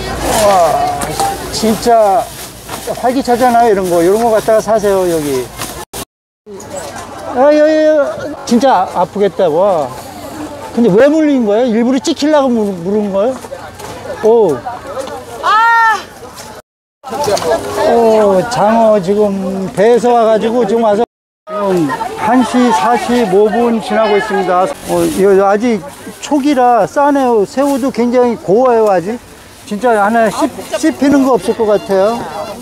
와, 진짜 활기차잖아요. 이런 거 갖다가 사세요, 여기. 진짜 아프겠다. 와. 근데 왜 물린 거예요? 일부러 찍히려고 물은 거예요? 오. 장어 지금 배에서 와가지고 지금 와서 1시 45분 지나고 있습니다. 아직 초기라 싸네요. 새우도 굉장히 고와요, 아직. 진짜 하나 씹히는 거 없을 것 같아요.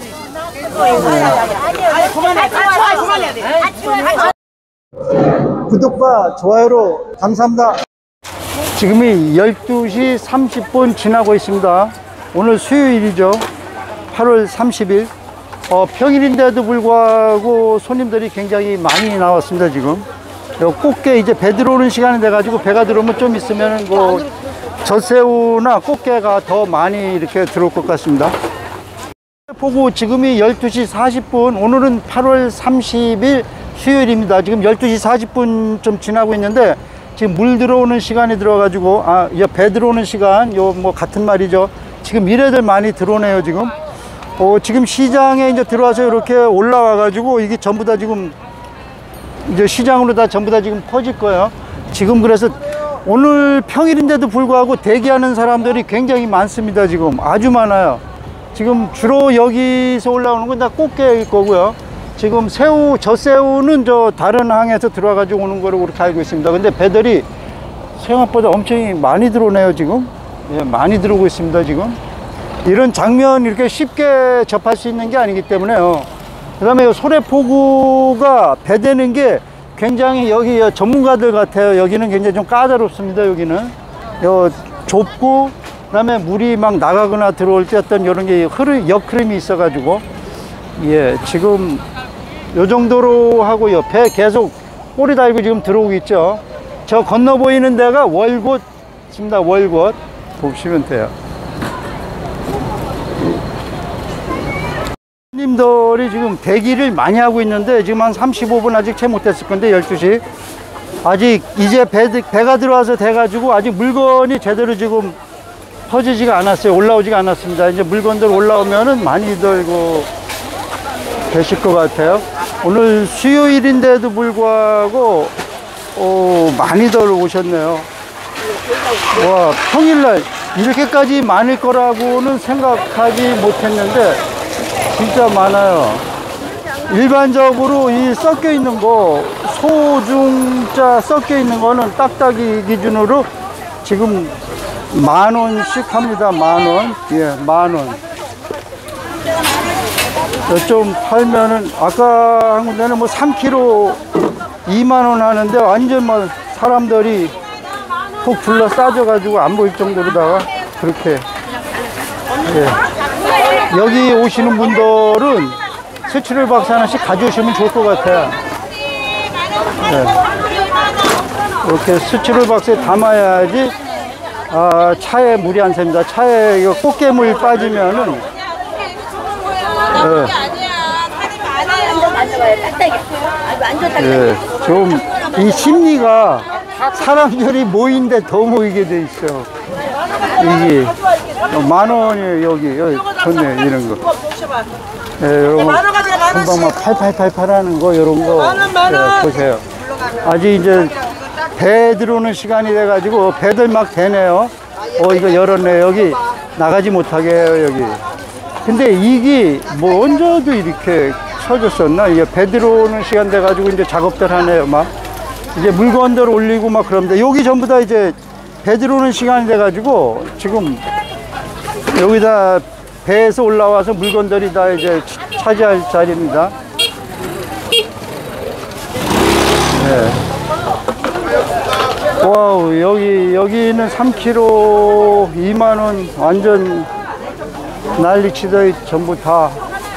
구독과 좋아요로 감사합니다. 지금이 12시 30분 지나고 있습니다. 오늘 수요일이죠. 8월 30일. 평일인데도 불구하고 손님들이 굉장히 많이 나왔습니다, 지금. 꽃게 이제 배 들어오는 시간이 돼가지고 배가 들어오면 좀 있으면 젖새우나 꽃게가 더 많이 이렇게 들어올 것 같습니다. 보고 지금이 12시 40분, 오늘은 8월 30일 수요일입니다. 지금 12시 40분 좀 지나고 있는데 지금 물 들어오는 시간이 들어가지고 배 들어오는 시간 뭐 같은 말이죠. 지금 이래들 많이 들어오네요, 지금. 지금 시장에 이제 들어와서 이렇게 올라와 가지고 이게 전부 다 지금 이제 시장으로 다 전부 다 지금 퍼질 거예요. 지금 그래서 오늘 평일인데도 불구하고 대기하는 사람들이 굉장히 많습니다. 지금 아주 많아요. 지금 주로 여기서 올라오는 건 다 꽃게일 거고요. 지금 젖새우는 저 다른 항에서 들어와 가지고 오는 거로 그렇게 알고 있습니다. 근데 배들이 생각보다 엄청 많이 들어오네요, 지금. 예, 많이 들어오고 있습니다, 지금. 이런 장면 이렇게 쉽게 접할 수 있는 게 아니기 때문에요. 그 다음에 소래포구가 배대는 게 굉장히 여기 전문가들 같아요. 여기는 굉장히 좀 까다롭습니다. 여기는 좁고, 그 다음에 물이 막 나가거나 들어올 때 어떤 이런 게 역흐름이 있어 가지고, 예, 지금 요 정도로 하고요. 배 계속 꼬리 달고 지금 들어오고 있죠. 저 건너 보이는 데가 월곶입니다. 월곶 보시면 돼요. 손님들이 지금 대기를 많이 하고 있는데 지금 한 35분 아직 채 못했을 건데 12시 아직 이제 배가 들어와서 돼가지고 아직 물건이 제대로 지금 퍼지지가 않았어요. 올라오지가 않았습니다. 이제 물건들 올라오면은 많이들 계실 것 같아요. 오늘 수요일인데도 불구하고 많이들 오셨네요. 와, 평일날 이렇게까지 많을 거라고는 생각하지 못했는데 진짜 많아요. 일반적으로 이 섞여 있는 거, 소중자 섞여 있는 거는 딱딱이 기준으로 지금 10,000원씩 합니다. 10,000원. 예, 10,000원. 좀 팔면은, 아까 한 군데는 뭐 3kg 20,000원 하는데 완전 뭐 사람들이 푹 불러 싸져가지고 안 보일 정도로다가 그렇게. 예. 여기 오시는 분들은 수출을 박스 하나씩 가져오시면 좋을 것 같아요. 네. 이렇게 수출을 박스에 담아야지 차에 물이 안 샙니다. 차에 이거 꽃게물 빠지면은 좀 이 심리가 사람들이 모이는데 더 모이게 돼 있어. 이게 10,000원이에요. 여기 좋네. 이런 거. 네, 이런 거 금방 막 8888 하는 거 이런 거 보세요. 아직 이제 배 들어오는 시간이 돼 가지고 배들 막 되네요. 이거 열었네. 여기 나가지 못하게 해요. 여기. 근데 이게 뭐 언제도 이렇게 쳐졌었나? 이게 배 들어오는 시간 돼 가지고 이제 작업들 하네요. 막 이제 물건들 올리고 막 그럽니다. 여기 전부 다 이제 배 들어오는 시간이 돼 가지고 지금 여기다 배에서 올라와서 물건들이 다 이제 차지할 자리입니다. 네. 와우, 여기는 3kg 20,000원 완전 난리치더니 전부 다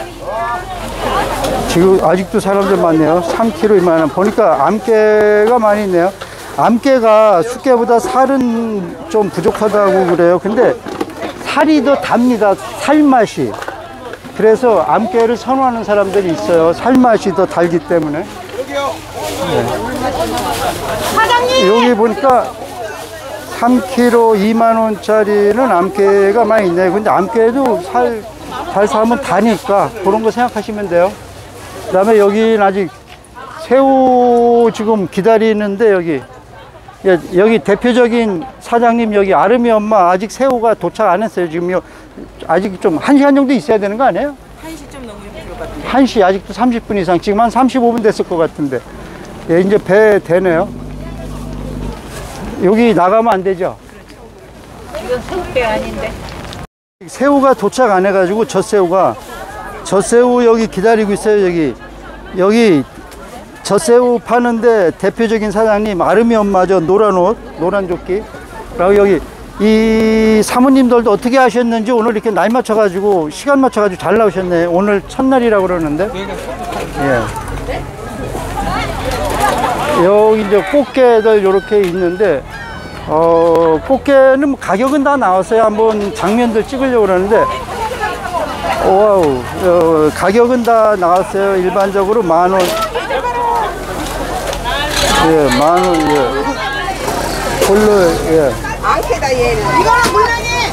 지금 아직도 사람들 많네요. 3kg 20,000원. 보니까 암깨가 많이 있네요. 암깨가 숫깨보다 살은 좀 부족하다고 그래요. 근데 살이 더 답니다. 살맛이. 그래서 암깨를 선호하는 사람들이 있어요. 살맛이 더 달기 때문에. 네. 여기 보니까 3kg 2만원짜리는 암깨가 많이 있네요. 근데 암깨도 잘 사면 다니까 그런 거 생각하시면 돼요. 그 다음에 여기는 아직 새우 지금 기다리는데 여기 대표적인 사장님 여기 아름이 엄마 아직 새우가 도착 안 했어요. 지금 아직 좀 1시간 정도 있어야 되는 거 아니에요? 1시 좀 넘으면 될 것 같아요. 1시 아직도 30분 이상 지금 한 35분 됐을 것 같은데 예, 이제 배 되네요. 여기 나가면 안 되죠? 그렇죠. 이건 새우배 아닌데. 새우가 도착 안 해가지고 젖새우 여기 기다리고 있어요. 여기 젖새우 파는데 대표적인 사장님 아름이 엄마죠. 노란 옷 노란 조끼 라고 여기 이 사모님들도 어떻게 하셨는지 오늘 이렇게 날 맞춰가지고 시간 맞춰가지고 잘 나오셨네. 오늘 첫날이라고 그러는데 예. 여기 이제 꽃게들 이렇게 있는데 꽃게는 가격은 다 나왔어요. 한번 장면들 찍으려고 그러는데 와우 가격은 다 나왔어요. 일반적으로 10,000원 예, 10,000원 예. 홀로 예. 앙캐다 얘는. 이거는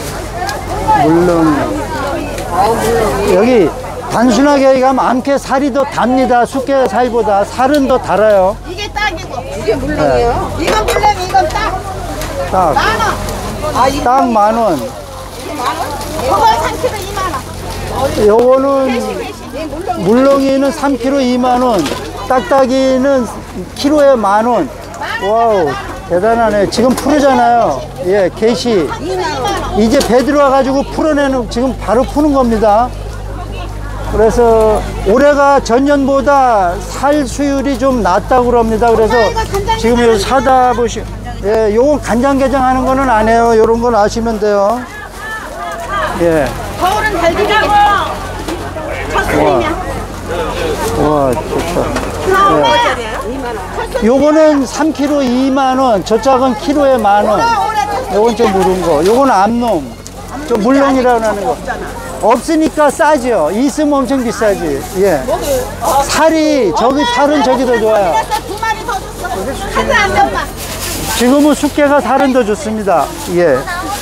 물렁이. 물렁 여기 단순하게 얘기하면 암캐 살이 더 답니다. 숙회 살보다 살은 더 달아요. 이게 딱이고. 이게 물렁이요. 네. 이건 물렁이, 이건 딱. 딱. 10,000원. 아, 딱 10,000원. 이게 10,000원? 이건 3kg 2,000원. 요거는 물렁이는 3kg 2만원, 딱딱이는 키로에 10,000원. 와우 대단하네. 지금 푸르잖아요. 예, 게시 2,000원. 이제 배 들어와가지고 풀어내는 지금 바로 푸는 겁니다. 그래서 올해가 전년보다 살 수율이 좀 낮다고 그럽니다. 그래서 지금 요 사다 보시 예, 요건 간장게장 하는 거는 안 해요. 요런 건 아시면 돼요. 예. 거울은 잘 드리겠어. 첫술이면. 와, 좋다. 얼마짜리예요? 2,000원. 요거는 3kg 2만원, 저 짝은 키로에 10,000원. 요건 좀 무른 거. 요건 암놈. 좀 물렁이라고 하는 거. 없으니까 싸죠. 있으면 엄청 비싸지. 예. 살이, 살은 저기 더 좋아요. 2마리 더 줬어. 하도 안 넘어. 지금은 숙회가 살은 더 좋습니다. 예.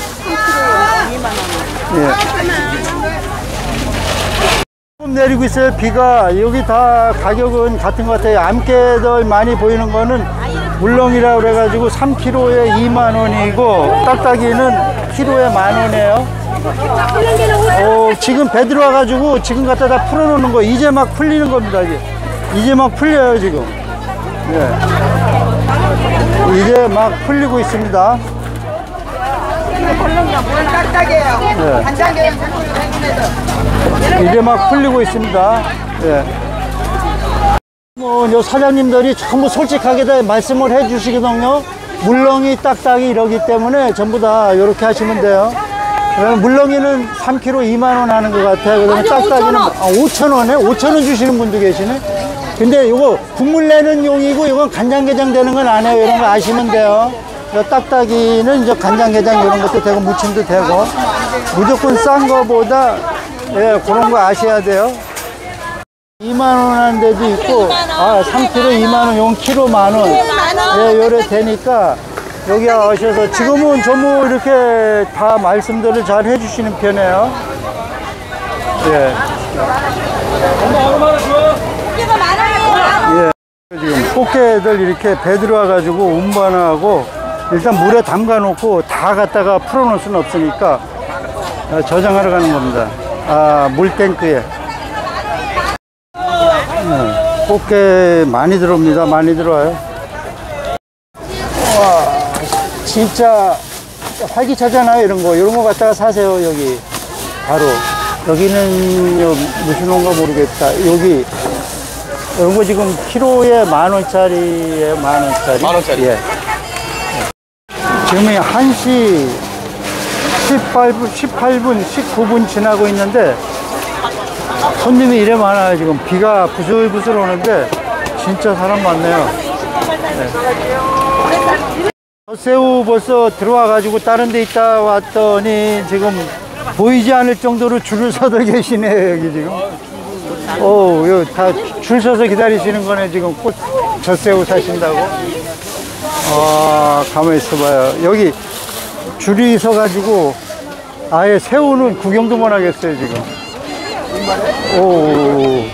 예. 조금 내리고 있어요. 비가. 여기 다 가격은 같은 것 같아요. 암깨들 많이 보이는 거는 물렁이라고 그래가지고 3kg에 2만원이고 딱딱이는 키로에 10,000원이에요. 지금 배 들어와가지고 지금 갖다 다 풀어놓는 거 이제 막 풀리는 겁니다. 이제 막 풀려요 지금. 예. 이제 막 풀리고 있습니다. 딱딱해요. 간장게장 이제 막 풀리고 있습니다. 예. 요 사장님들이 전부 솔직하게 다 말씀을 해 주시거든요. 물렁이, 딱딱이 이러기 때문에 전부 다 이렇게 하시면 돼요. 그러면 물렁이는 3kg 2만원 하는 것 같아요. 그다음에 딱딱이는 5,000원에 5,000원 주시는 분도 계시네. 근데 이거 국물 내는 용이고 이건 간장게장 되는 건 안 해요. 이런 거 아시면 돼요. 딱딱이는 이제 간장게장 이런 것도 되고 무침도 되고 무조건 싼 거보다 예, 그런 거 아셔야 돼요. 2만원 하는 데도 있고 3kg 2만원, 이건 키로 10,000원. 예, 요래 되니까 여기 오셔서 지금은 전부 이렇게 다 말씀들을 잘 해주시는 편이에요. 예. 예. 지금 꽃게들 이렇게 배 들어와가지고 운반하고 일단 물에 담가 놓고 다 갖다가 풀어 놓을 수는 없으니까 저장하러 가는 겁니다. 물탱크에. 꽃게 많이 들어옵니다. 많이 들어와요. 와, 진짜 활기차잖아요. 이런 거 갖다가 사세요. 여기 바로 여기는 무슨 온가 모르겠다. 여기 이런 거 지금 키로에 10,000원짜리에 10,000원짜리. 10,000원짜리. 예. 지금이 1시 18분, 19분 지나고 있는데 손님이 이래 많아요. 지금 비가 부슬부슬 오는데 진짜 사람 많네요. 네. 새우 벌써 들어와 가지고 다른 데 있다 왔더니 지금 보이지 않을 정도로 줄을 서서 계시네요. 여기 지금 여기 다 줄 서서 기다리시는 거네. 지금 젖새우 사신다고. 가만히 있어봐요. 여기 줄이 서가지고 아예 새우는 구경도 못 하겠어요 지금. 오.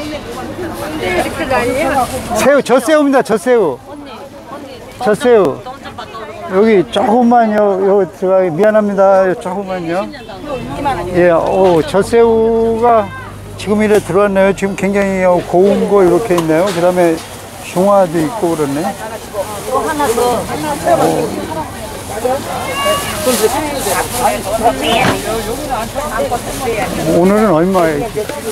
새우, 젖새우입니다. 젖새우. 젖새우. 여기 조금만요. 여기 들어가기 미안합니다. 조금만요. 예, 오, 젖새우가 지금 이래 들어왔네요. 지금 굉장히 고운 거 이렇게 있네요. 그 다음에 중화도 있고 그렇네. 하나 더. 오늘은 얼마예요?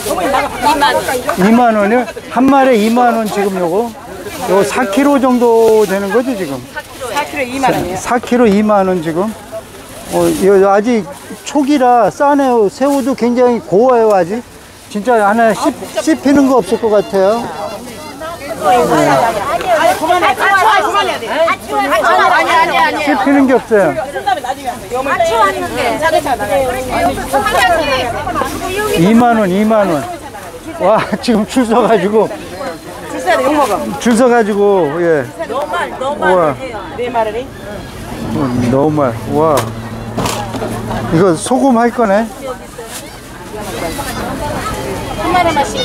2만 원이요? 한 마리에 2만 원 지금 요거 4kg 정도 되는 거죠 지금? 4kg 2만 원이요. 4kg 2만 원 지금. 이거 아직 초기라 싸네요. 새우도 굉장히 고와요 아직. 진짜 하나 씹히는 거 없을 것 같아요. 아니. 씹히는 게 없어요. 맞춰 왔는데. 2만 원, 2만 원. 와, 지금 줄 서가지고. 줄 서야 돼, 욕먹어. 줄 서가지고, 예. 우와. 네 마리. 너무 말. 와. 이거 소금 할 거네. 한 마리만씩.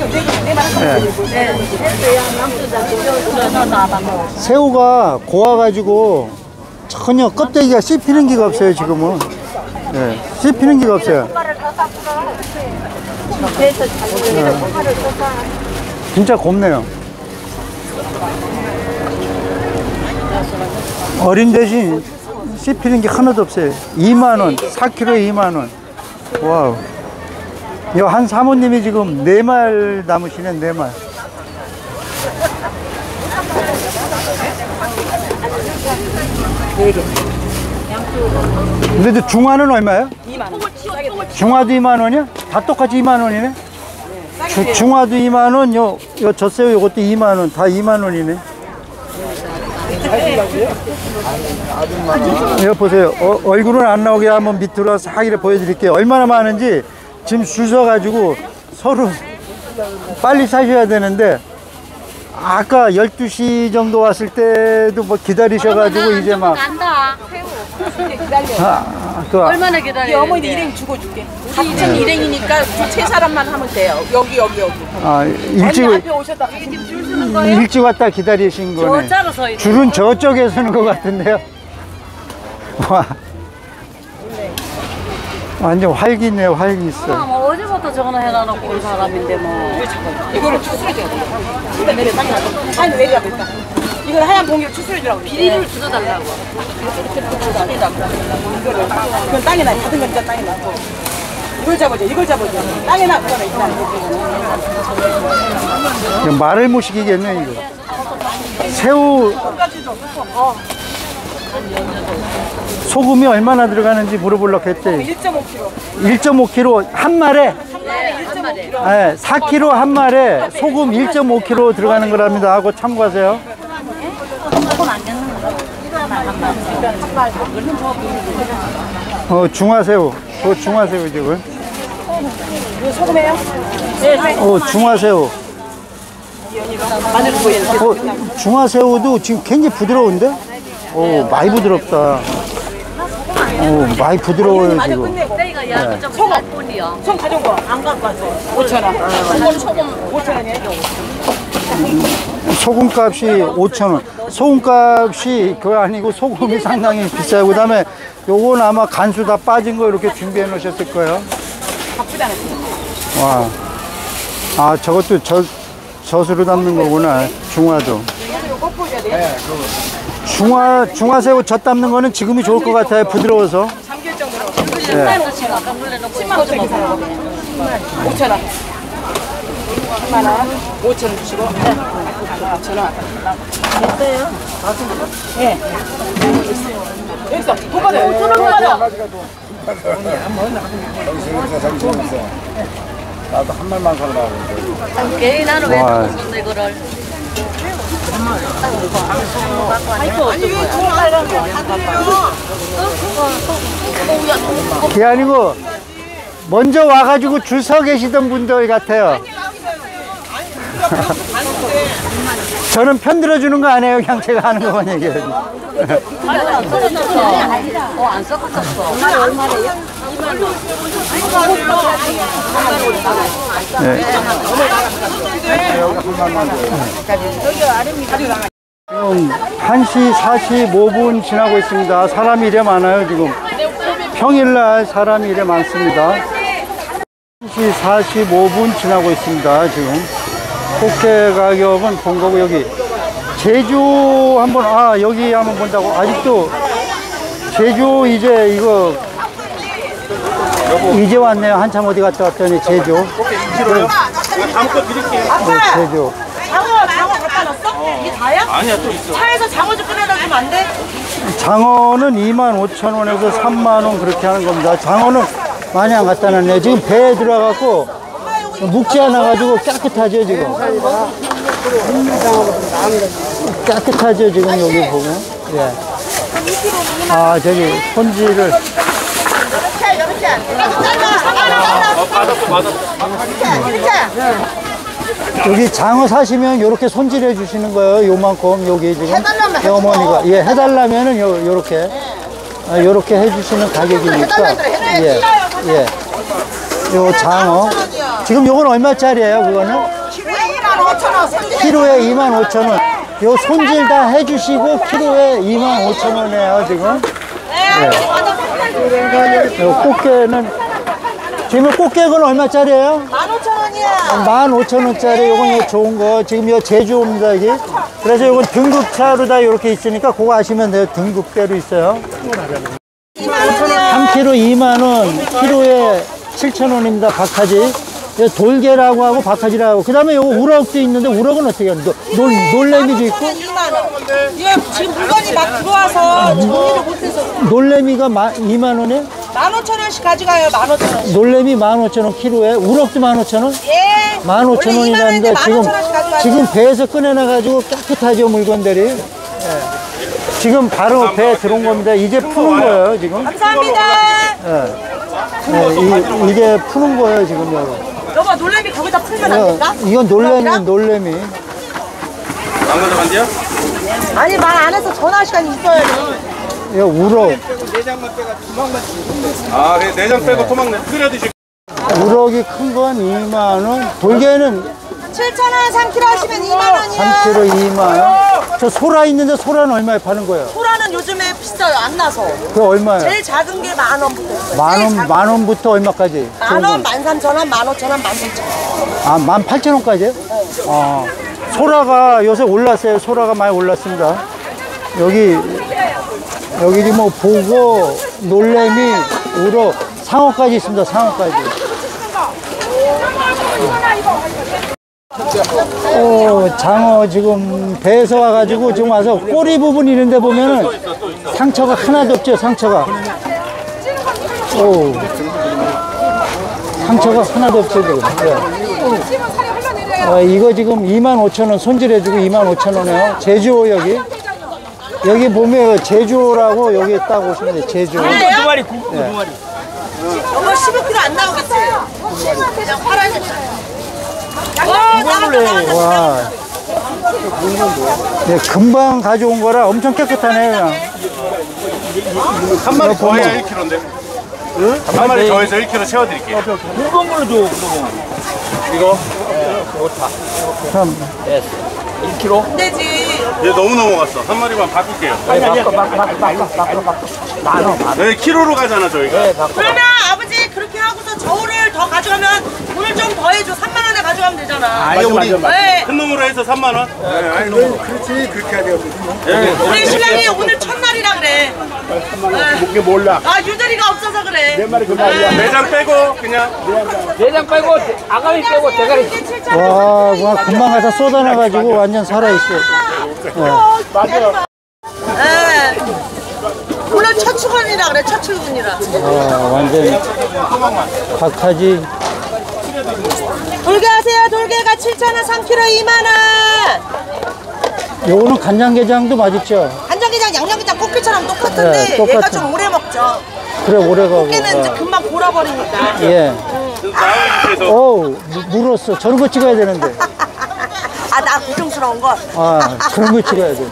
새우가 고와가지고 전혀 껍데기가 씹히는 기가 없어요, 지금은. 예. 씹히는 기가 없어요. 진짜 곱네요. 어린 대신 씹히는 게 하나도 없어요. 2만 원, 4kg에 2만 원. 와우. 이 한 사모님이 지금 4말 남으시네, 4말. 근데 중화는 얼마예요? 2만 원. 중화도 2만 원이야? 다 똑같이 2만 원이네? 중화도 2만 원, 요 젖새우 요것도 2만 원, 다 2만 원이네. 여기 보세요. 얼굴은 안 나오게 한번 밑으로 싹 이렇게 보여드릴게요. 얼마나 많은지 지금 줄 서가지고 서로 빨리 사셔야 되는데 아까 12시 정도 왔을 때도 뭐 기다리셔가지고 이제 막 간다. 이 얼마나 기다려야 어머니 일행 주고 줄게. 같은 일행이니까 세 사람만 하면 돼요. 여기. 아, 일찍 언니 앞에 오셨다가 일찍 왔다 기다리신 거네. 저자로 서 있는. 줄은 저쪽에 서는 것 같은데요. 와, 완전 활기 있네요. 활기 있어. 뭐 어제부터 전화 해놔놓고 온 사람인데 뭐. 이거를 추스려줘야 돼. 일단 내려 땅에 놔둬. 아니 내리라고 일단. 이걸 하얀 봉지를 추스려주라고. 비닐을 들어달라고. 이건 땅에 놔. 받은 건 일단 땅에 놔둬. 이걸 잡아줘. 땅에 놔. 그거는 일단. 이거 말을 못 시키겠네 이거. 새우 소금이 얼마나 들어가는지 물어보려고 했대. 1.5kg. 1.5kg 한 마리에. 한 마리. 네, 4kg 한 마리에 소금 1.5kg 들어가는 거랍니다. 하고 참고하세요. 중화새우. 중화새우 지금. 이거 소금해요? 중화새우. 마늘 보여요. 중화새우도 지금 굉장히 부드러운데? 많이 부드럽다. 많이 부드러워요 마늘 지금. 끝내고. 내가 야구 좀 살 뿐이요. 손 가져온 거 안 갖고 왔어요. 5,000원. 소금 5,000원이에요. 소금값이 5,000원. 소금값이 그거 아니고 소금이 상당히 비싸요. 그 다음에 요건 아마 간수 다 빠진 거 이렇게 준비해 놓으셨을 거예요. 바쁘잖아요. 와. 아, 저것도 젖으로 담는 거구나. 중화도. 꼭 보여야 돼요. 중화새우 젖 담는 거는 지금이 좋을 것 같아요. 부드러워서. 잠길 정도로. 또 지금 아까 물려놓고 10만 원 주고 5,000원. 10만 원. 5,000원 주시고. 5,000원. 됐어요? 예. 여기서 돈 받아요. 5,000원 받아. 나도 한 말만 살라고. 개인 나는 왜 와. 먹었어 이거를. 그게 아니고 먼저 와가지고 줄 서 계시던 분들 같아요. 저는 편 들어주는 거 아니에요. 그냥 제가 하는 것만 얘기해야지. 안 섞어졌어. 네. 지금 1시 45분 지나고 있습니다. 사람이 이래 많아요, 지금. 평일날 사람이 이래 많습니다. 1시 45분 지나고 있습니다, 지금. 꽃게 가격은 본 거고, 여기. 제주 한번, 여기 한번 본다고. 아직도 제주 이제 이거, 이제 왔네요. 한참 어디 갔다 왔더니 제주. 다음 거 드릴게요. 네, 제주. 장어 갖다 놨어? 이게 다야? 아니야, 또 있어. 차에서 장어 좀 끓여다 주면 안 돼? 장어는 25,000원에서 3만원 그렇게 하는 겁니다. 장어는 많이 안 갖다 놨네요. 지금 배에 들어가고 묵지 않아가지고 깨끗하죠, 지금. 깨끗하죠, 지금 여기 보면. 예. 저기 손질을. 여기 장어 사시면 이렇게 손질해 주시는 거예요. 요만큼 여기 지금 어머니가 해달라면은 요렇게 요렇게 해주시는 가격이니까 요 장어 지금 요건 얼마짜리예요? 그거는 키로에 25,000원. 요 손질 다 해주시고 키로에 25,000원이에요 지금. 요 꽃게는 지금 꽃게는 얼마짜리예요? 15,000원이야. 15,000원짜리 요건 좋은 거. 지금 요 제주입니다, 이게. 그래서 요건 등급차로 다 이렇게 있으니까 그거 아시면 돼요. 등급대로 있어요. 3kg 2만원, 키로에 7,000원입니다. 박하지. 돌게라고 하고 박하지라고 하고. 그 다음에 요거 우럭도 있는데 우럭은 어떻게 해요? 놀래미도 있고. 2만원. 이거 지금 물건이 막 들어와서 정리를 못해서. 놀래미가 2만원에? 15,000원씩 가져가요. 15,000원. 놀래미 15,000원 키로에. 우럭도 15,000원? 예. 15,000원이라는데 지금 배에서 꺼내놔가지고 깨끗하죠, 물건들이. 지금 바로 배에 들어온 겁니다. 이제 푸는 거예요, 지금. 감사합니다. 이제 푸는 거예요, 지금. 여보, 놀래미 거기다 풀면 안 될까? 이건 놀래미. 안 가져간대요? 아니, 말 안 해서 전화 시간이 있어요. 이거 우럭. 내장만 빼가지고 토막만 아, 그래, 내장 빼고 토막 끓여 드실 우럭이 큰 건 2만원. 돌게는 7,000원 3kg 하시면 2만원이요. 3kg 2만원. 저 소라 있는데 소라는 얼마에 파는 거예요? 소라는 요즘에 비싸요. 안 나서. 그거 얼마예요? 제일 작은 게 10,000원부터 있어요. 만 원부터 얼마까지? 10,000원, 13,000원, 15,000원, 16,000원. 18,000원까지요? 소라가 요새 올랐어요. 소라가 많이 올랐습니다. 여기 뭐 보고, 놀래미, 우럭, 상어까지 있습니다. 상어까지. 장어 지금 배에서 와가지고 지금 와서 꼬리 부분 이런 데 보면은 상처가 하나도 없죠, 상처가. 상처가 하나도 없죠, 지금. 이거 지금 25,000원 손질해주고 25,000원이에요. 제주호 여기 보면 제주호라고 여기 딱 오시면 돼요. 제주호. 두 마리, 굵고 두 마리. 이거 15kg 안 나오겠지? 그냥 팔아야겠다. 와. 네, 금방 가져온 거라 엄청 깨끗하네요. 그냥. 한 마리 더해야 1kg인데. 응? 한 마리 더해서 1kg 채워드릴게요. 굵은 걸로 줘. 이거? 참. 1kg? 안 되지. 얘 너무 넘어갔어. 한 마리만 바꿀게요. 바꿔. 네, 키로로 가잖아, 저희가. 그러면 아버지 그렇게 하고서 저울을 더 가져가면 돈을 좀 더 해줘. 3만 원에 가져가면 되잖아. 아니, 우리 네. 큰 놈으로 해서 3만 원? 네, 아니, 그렇지. 그렇게 해야 돼요. 우리 신랑이 오늘 첫날이라 그래. 그게 몰라. 유들이가 없어서 그래. 내 말이 그 말이야. 내장 빼고, 그냥. 내장 빼고, 아가미 빼고, 대가리. 와, 금방 가서 쏟아놔가지고 완전 살아있어요. 맞아. 네. 오늘 첫 출근이라 그래. 첫 출근이라. 완전 박하지. 돌게 하세요. 돌게가 7,000원 3kg 2만원. 요거는 간장게장도 맛있죠? 간장게장 양념게장 꽃게처럼 똑같은데 네, 똑같아. 얘가 좀 오래 먹죠. 그래, 오래가고. 꽃게는 이제 금방 골아버리니까. 예. 나와주세요. 물었어. 저런 거 찍어야 되는데. 아, 나 고통스러운 거. 아, 그런 거 찍어야 돼.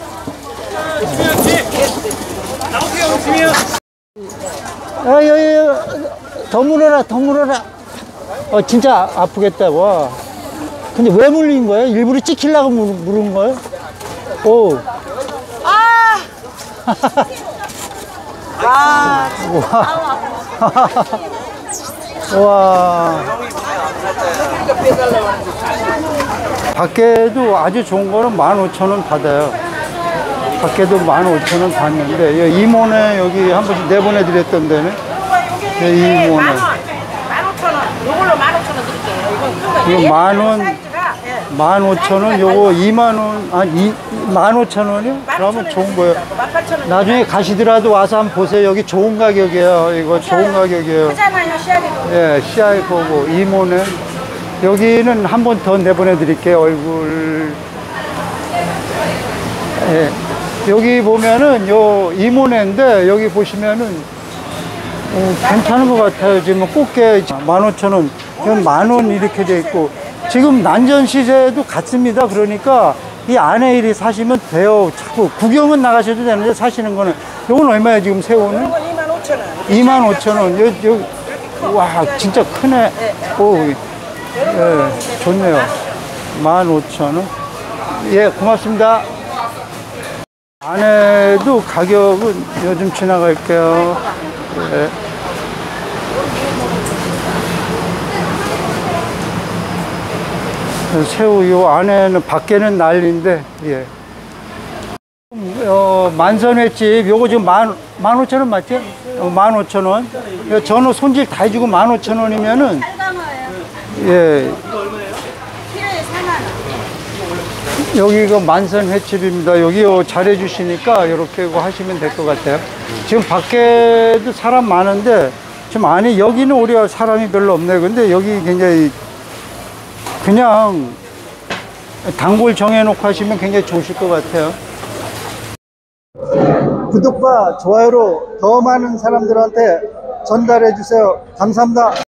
더 물어라, 더 물어라. 진짜 아프겠다, 와. 근데 왜 물린 거예요? 일부러 찍히려고 물은 거예요? 오. 아! 와, 와. 밖에도 아주 좋은 거는 15,000원 받아요. 밖에도 15,000원 받는데, 이모네 여기 한 번씩 내보내드렸던 데네. 이모네. 15,000원. 요걸로 15,000원 드릴게요. 이거 10,000원, 15,000원, 요거 20,000원, 15,000원이요? 그러면 좋은 거예요. 18,000원. 나중에 가시더라도 와서 한번 보세요. 여기 좋은 가격이에요. 이거 좋은 가격이에요. 하잖아요, 시야리도. 예, CI 거고, 이모네. 여기는 한 번 더 내보내 드릴게요, 얼굴. 예. 여기 보면은 요 이모네인데, 여기 보시면은, 괜찮은 것 같아요. 지금 꽃게 15,000원, 10,000원 이렇게 돼 있고, 지금 난전 시세도 같습니다. 그러니까 이 안에 이리 사시면 돼요. 자꾸 구경은 나가셔도 되는데 사시는 거는. 요건 얼마예요, 지금 새우는? 이건 25,000원. 25,000원. 와, 진짜 크네. 오, 예, 좋네요. 15,000원. 예, 고맙습니다. 안에도 가격은 요즘 지나갈게요. 예. 새우 요 안에는 밖에는 난리인데, 예. 만선횟집 요거 지금 15,000원 맞죠? 15,000원. 전어 손질 다 해주고 15,000원이면은, 예. 여기가 만선횟집입니다. 여기 잘해주시니까 이렇게 하시면 될 것 같아요. 지금 밖에도 사람 많은데, 지금 안에 여기는 우리가 사람이 별로 없네. 근데 여기 굉장히 그냥 단골 정해놓고 하시면 굉장히 좋으실 것 같아요. 구독과 좋아요로 더 많은 사람들한테 전달해 주세요. 감사합니다.